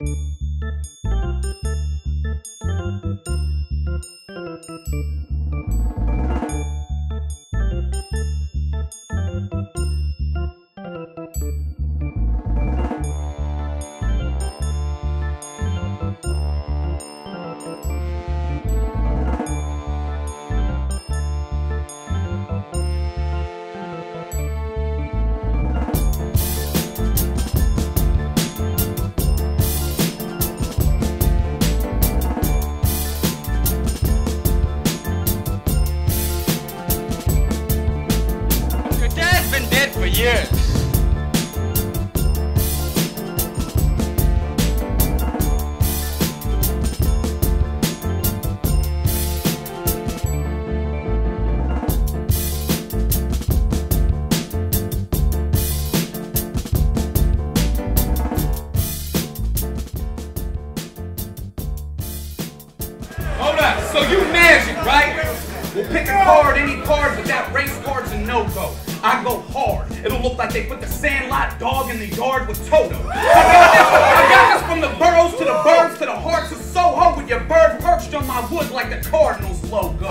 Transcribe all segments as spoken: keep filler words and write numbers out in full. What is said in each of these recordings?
For years. Hold up, so you magic, right? We'll pick a card, any card, but that race card's a no-go. I go hard. It'll look like they put the Sandlot dog in the yard with Toto. I got this, I got this from the burrows to the birds to the hearts of Soho with your bird perched on my wood like the Cardinals logo.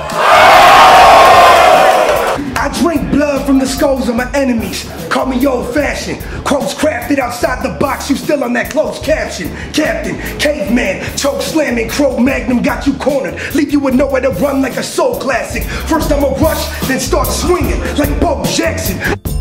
I drink blood from the skulls of my enemies. Call me old-fashioned. Quotes crafted outside the box, you still on that closed caption. Captain, caveman, choke slamming, Crow Magnum got you cornered. Leave you with nowhere to run like a soul classic. First I'ma rush, then start swinging like Bo Jackson.